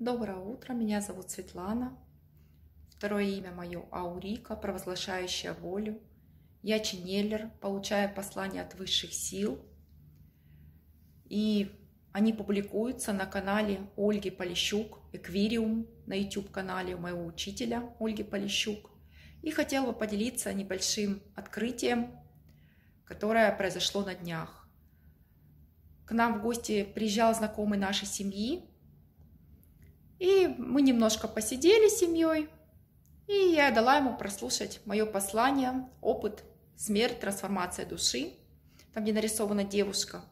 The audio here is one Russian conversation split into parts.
Доброе утро, меня зовут Светлана. Второе имя мое Аурика, провозглашающая волю. Я ченнелер, получаю послания от высших сил. И они публикуются на канале Ольги Полищук, Эквириум, на YouTube-канале у моего учителя Ольги Полищук. И хотела бы поделиться небольшим открытием, которое произошло на днях. К нам в гости приезжал знакомый нашей семьи. И мы немножко посидели с семьей, и я дала ему прослушать мое послание, опыт, смерть, трансформация души, там, где нарисована девушка.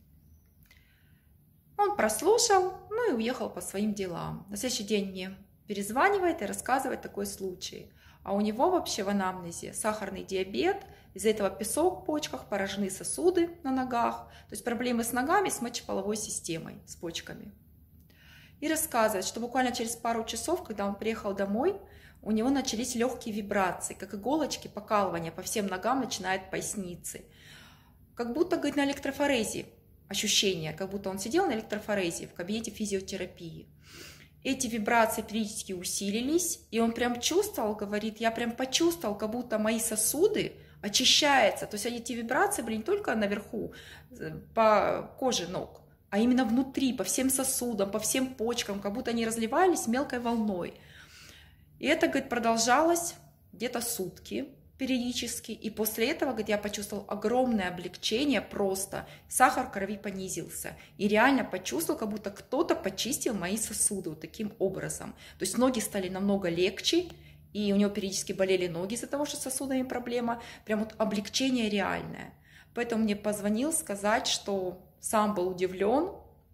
Он прослушал, ну и уехал по своим делам. На следующий день мне перезванивает и рассказывает такой случай. А у него вообще в анамнезе сахарный диабет, из-за этого песок в почках, поражены сосуды на ногах, то есть проблемы с ногами, с мочеполовой системой, с почками. И рассказывает, что буквально через пару часов, когда он приехал домой, у него начались легкие вибрации, как иголочки, покалывания по всем ногам, начиная от поясницы. Как будто, говорит, на электрофорезе ощущение, как будто он сидел на электрофорезе в кабинете физиотерапии. Эти вибрации периодически усилились, и он прям чувствовал, говорит, я прям почувствовал, как будто мои сосуды очищаются. То есть эти вибрации были не только наверху, по коже ног, а именно внутри, по всем сосудам, по всем почкам, как будто они разливались мелкой волной. И это, говорит, продолжалось где-то сутки периодически. И после этого, говорит, я почувствовал огромное облегчение просто. Сахар в крови понизился. И реально почувствовал, как будто кто-то почистил мои сосуды вот таким образом. То есть ноги стали намного легче, и у него периодически болели ноги из-за того, что с сосудами проблема. Прям вот облегчение реальное. Поэтому мне позвонил сказать, что сам был удивлен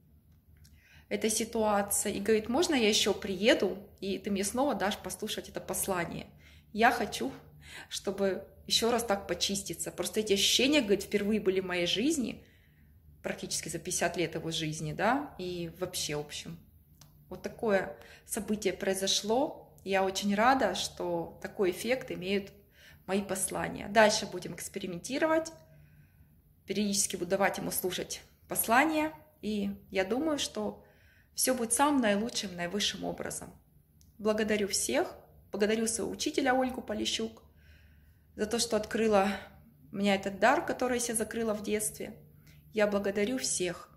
этой ситуацией и говорит, можно я еще приеду, и ты мне снова дашь послушать это послание. Я хочу, чтобы еще раз так почиститься. Просто эти ощущения, говорит, впервые были в моей жизни, практически за 50 лет его жизни, да, и вообще, в общем, вот такое событие произошло. Я очень рада, что такой эффект имеют мои послания. Дальше будем экспериментировать. Периодически буду давать ему слушать послания, и я думаю, что все будет самым наилучшим, наивысшим образом. Благодарю всех, благодарю своего учителя Ольгу Полищук за то, что открыла меня этот дар, который я закрыла в детстве. Я благодарю всех,